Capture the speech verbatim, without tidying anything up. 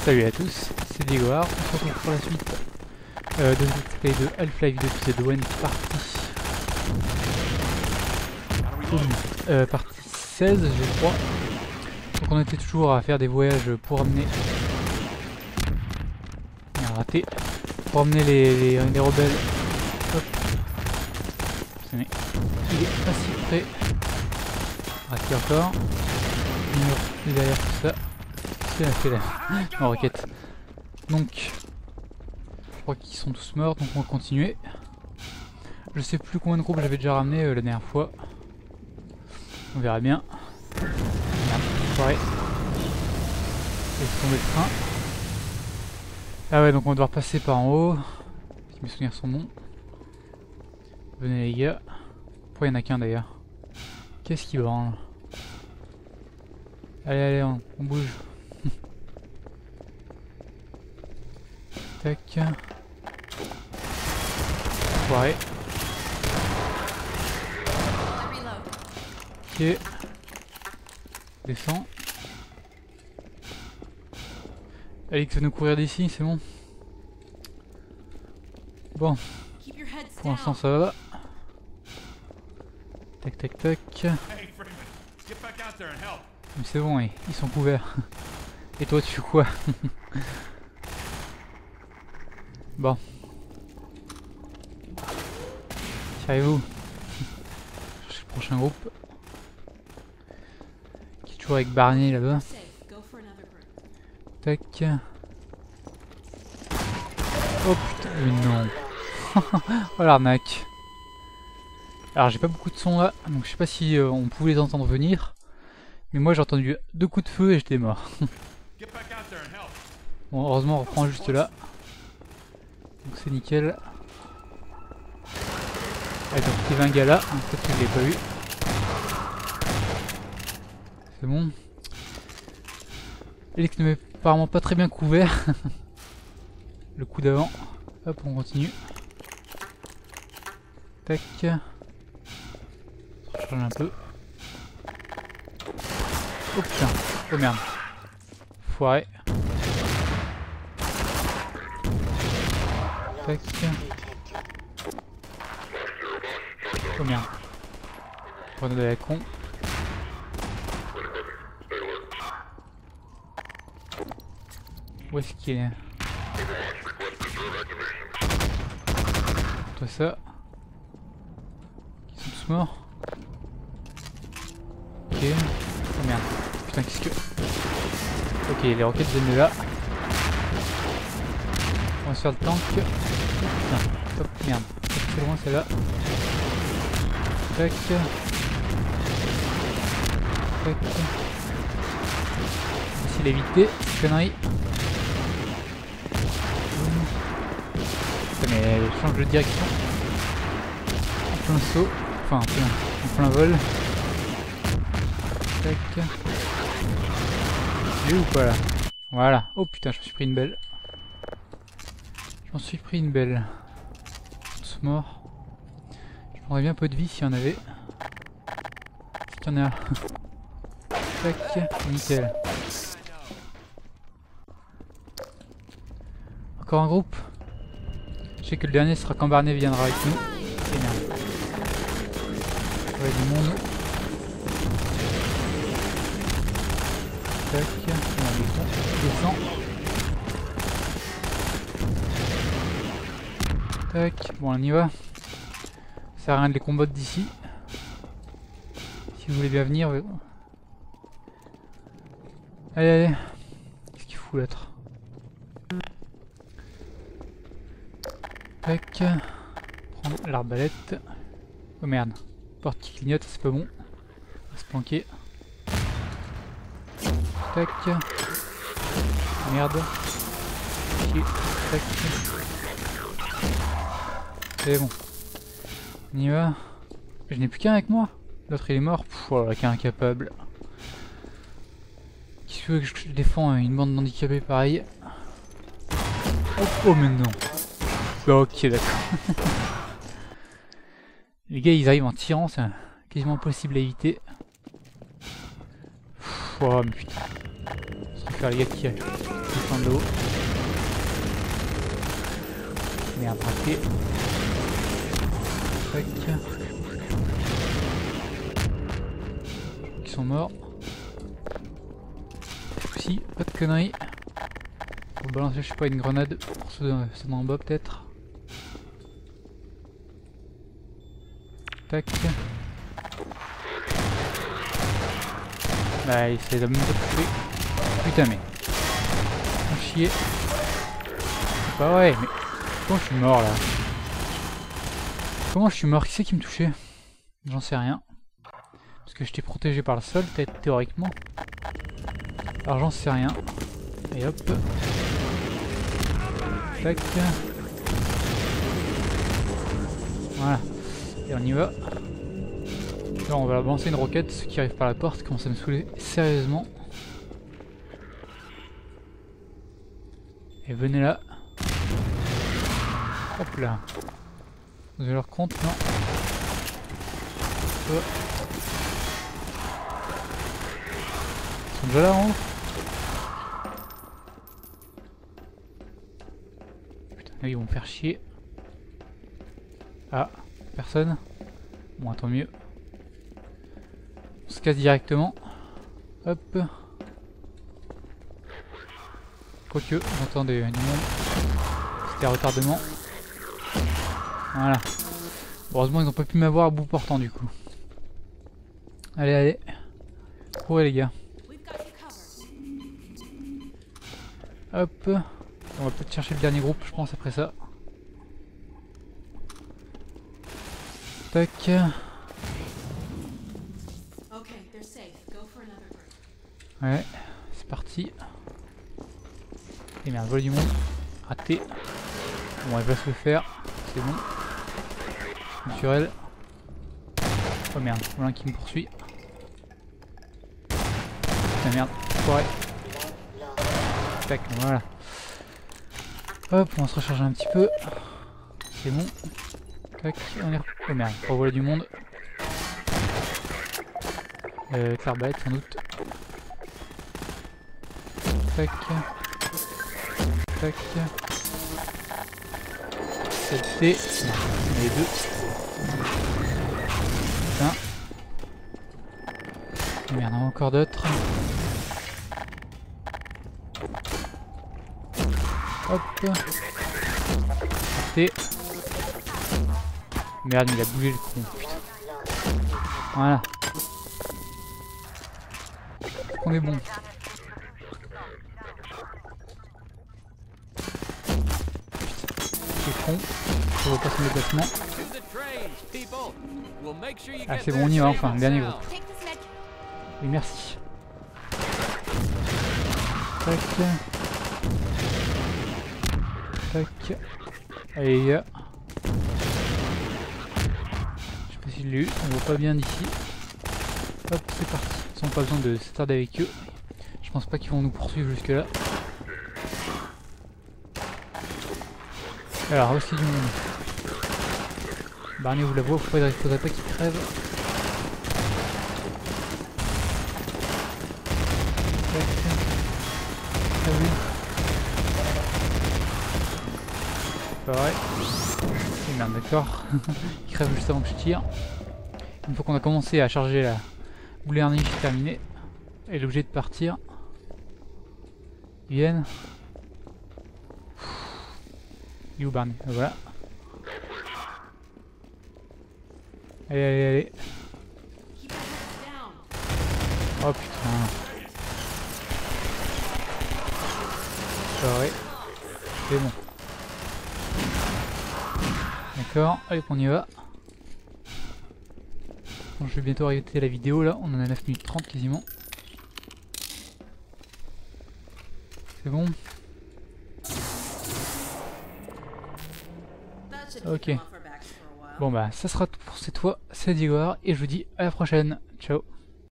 Salut à tous, c'est Digoar, on se retrouve pour la suite euh, de Let's Play de Half-Life deux épisode un partie... Euh, partie seize je crois. Donc on était toujours à faire des voyages pour amener... Il a raté. Pour amener les, les, les rebelles. Hop. Mais il est pas si près. Raté encore. Mur, et derrière tout ça. C'est la fait là. En roquette. Donc, je crois qu'ils sont tous morts, donc on va continuer. Je sais plus combien de groupes j'avais déjà ramené euh, la dernière fois. On verra bien. Merde, pareil. Laisse tomber le train. Ah ouais, donc on va devoir passer par en haut. Si mes souvenirs sont bons. Venez les gars. Pourquoi il n'y en a qu'un d'ailleurs? Qu'est-ce qui branle? Allez, allez, on, on bouge. Tac. Foiré. Ok. Descends. Alix veut nous courir d'ici, c'est bon. Bon. Pour l'instant ça va. Tac tac tac. Mais c'est bon, oui, ils sont couverts. Et toi tu fais quoi? Bon. Tirez-vous. Cherchez le prochain groupe. Qui est toujours avec Barney là-bas. Tac. Oh putain, mais non. Oh l'arnaque. Alors j'ai pas beaucoup de son là, donc je sais pas si euh, on pouvait les entendre venir. Mais moi j'ai entendu deux coups de feu et j'étais mort. Bon, heureusement on reprend juste là. Donc c'est nickel. Allez, donc il y avait un gars là, peut-être que je l'ai pas vu. C'est bon. Elix ne m'est apparemment pas très bien couvert. Le coup d'avant. Hop, on continue. Tac. On change un peu. Oh putain. Oh merde. Foiré. Tac. Oh merde. Grenade à la con. Où est-ce qu'il est? Toi ça. Ils sont tous morts. Ok. Oh merde. Putain qu'est-ce que... Ok les roquettes viennent de là. On va se faire le tank. Putain. Hop merde. C'est loin celle-là. Tac. Tac. Essayer d'éviter cette connerie. Mais elle change de direction. En plein saut. Enfin en plein, en plein vol. Tac. J'ai ou pas là? Voilà. Oh putain je me suis pris une belle. Je m'en suis pris une belle. Tous morts. Je prendrais bien un peu de vie s'il y en avait. Est-ce qu'il y en a? Tac. Nickel. Encore un groupe? Je sais que le dernier sera quand Barney viendra avec nous. C'est merde. Ouais, du monde. Tac. On descend. Tac. Bon, on y va. Ça sert à rien de les combattre d'ici. Si vous voulez bien venir. Allez, allez. Qu'est-ce qu'il fout l'autre? Tac. Prendre l'arbalète. Oh merde. Porte qui clignote, c'est pas bon. On va se planquer. Tac. Merde. Ok. Tac. C'est bon. On y va. Je n'ai plus qu'un avec moi. L'autre il est mort. Pfff, voilà, qu'un incapable. Qui veut que je défends une bande d'handicapés pareil? Oh, oh mais non. Ok d'accord. Les gars ils arrivent en tirant, c'est quasiment impossible à éviter. Oh mais putain. Je préfère les gars qui, qui plein de l'eau. Merde, raté. Tac. Ils sont morts. Si, pas de conneries. Pour balancer, je sais pas, une grenade pour ceux en bas peut-être. Tac. Bah, il essaie de me toucher. Putain, mais. Faut chier. C'est pas vrai, mais. Comment je suis mort là? Comment je suis mort? Qui c'est qui me touchait? J'en sais rien. Parce que j'étais protégé par le sol, peut-être théoriquement. Alors j'en sais rien. Et hop. Tac. Voilà. Et on y va. Là on va balancer une roquette. Ceux qui arrivent par la porte commencent à me saouler sérieusement. Et venez là. Hop là. Vous avez leur compte? Non. Oh. Ils sont déjà là en haut? Putain, là ils vont me faire chier. Ah, personne? Bon, tant mieux. On se casse directement. Hop. Quoique, j'entends du monde. C'était un retardement. Voilà. Heureusement ils n'ont pas pu m'avoir à bout portant du coup. Allez, allez. Ouais les gars. Hop. On va peut-être chercher le dernier groupe je pense après ça. Tac. Ouais, c'est parti. Et merde, vol du monde. Raté. Bon, elle va se le faire. C'est bon. Naturel. Oh merde, voilà qui me poursuit. Putain merde, foiré. Tac, voilà. Hop, on va se recharger un petit peu. C'est bon. Tac, on est... Oh merde, on revoit du monde. Euh, Clairbaït sans doute. Tac. Tac. C'était... les deux. Putain. Merde, on a encore d'autres. Hop. C'était... Merde, il a bougé le con. Putain. Voilà. On est bon. C'est con. Je vois pas son déplacement. Ah c'est bon, on y va enfin, dernier groupe. Oui merci. Tac. Tac. Allez les gars. Je sais pas s'il l'a eu, on voit pas bien d'ici. Hop, c'est parti. Ils n'ont pas besoin de s'attarder avec eux. Je pense pas qu'ils vont nous poursuivre jusque là. Alors aussi du monde. Barney vous la voit, il ne faudrait pas qu'il crève. Ah oui. C'est pas vrai. Et merde, d'accord. Il crève juste avant que je tire. Une fois qu'on a commencé à charger la boule harniche terminée, elle est obligée de partir. Ils viennent. Il est où Barney? Voilà. Allez, allez, allez. Oh putain. Ouais. C'est bon. D'accord, allez, on y va. Bon, je vais bientôt arrêter la vidéo là, on en a neuf minutes trente quasiment. C'est bon. Ok. Bon bah ça sera tout pour cette fois, c'est Diego et je vous dis à la prochaine. Ciao.